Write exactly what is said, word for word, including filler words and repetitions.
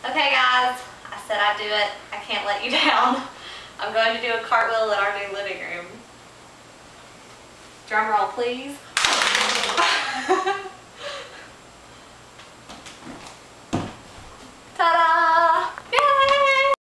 Okay guys, I said I'd do it. I can't let you down. I'm going to do a cartwheel in our new living room. Drum roll please.